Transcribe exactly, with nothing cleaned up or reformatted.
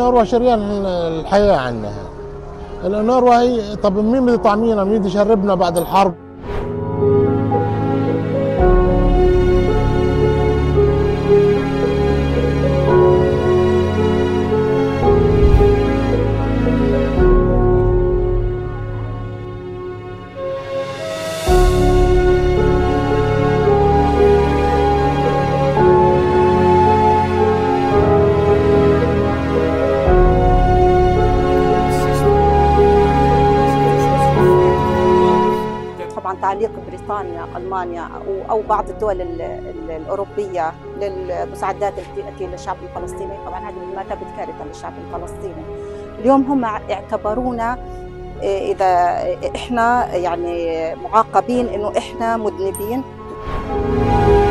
الأونروا شريان الحياة عندنا. الأونروا هي طب مين بده يطعمينا؟ مين بده يشربنا بعد الحرب؟ طبعا تعليق بريطانيا، المانيا او بعض الدول الاوروبيه للمساعدات التي تاتي للشعب الفلسطيني، طبعا هذه بمثابه كارثه للشعب الفلسطيني. اليوم هم اعتبرونا اذا احنا يعني معاقبين انه احنا مذنبين.